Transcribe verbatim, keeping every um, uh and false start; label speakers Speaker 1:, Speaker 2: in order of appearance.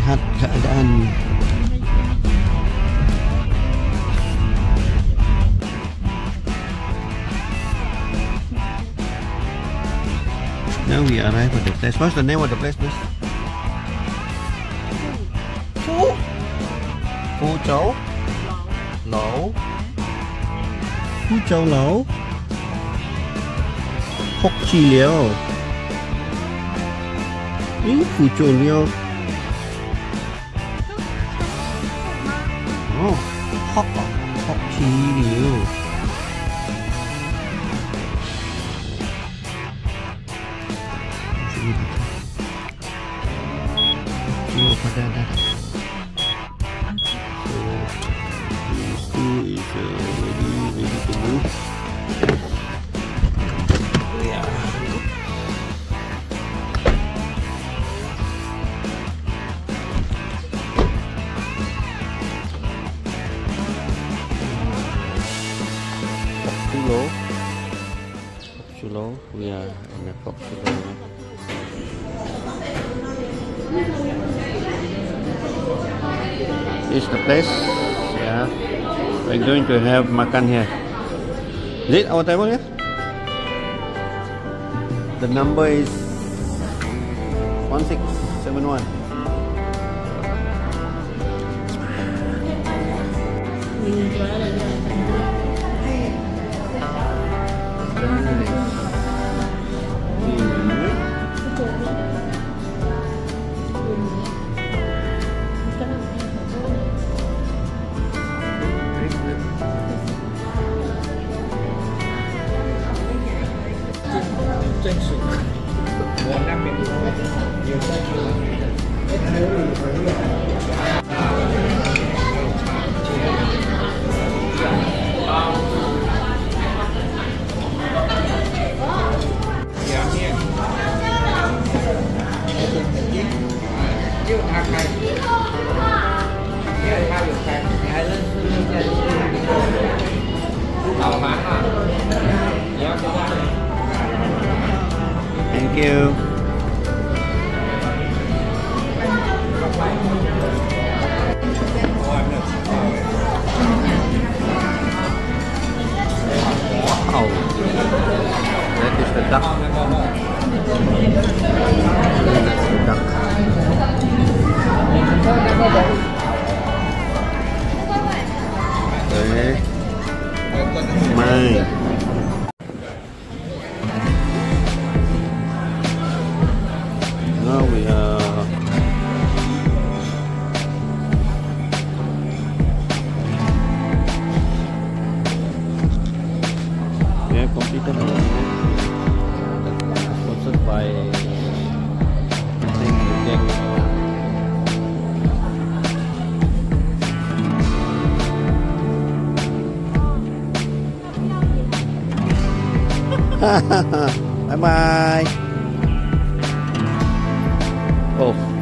Speaker 1: lihat keadaan. Now we arrive at the place. What's the name of the place, miss? Fu Fuzhou Leu. Fuzhou Leu. Hock Chu Leu. Ini Fuzhou Leu. Oh, Hock Hock Chu Leu. Tengok pada dah. So this two is uh, ready, ready to move. Yeah. Hock Chu Leu. Hock Chu Leu. We are in the Hock Chu Leu. This is the place. Yeah, we're going to have makan here. Is it our table here? The number is one six seven one. Thank you. Wow, that is the duck. That's the duck. Okay. Mine. Now we are we have completed our visit. Sponsored by I think the gang. Bye bye. Oh.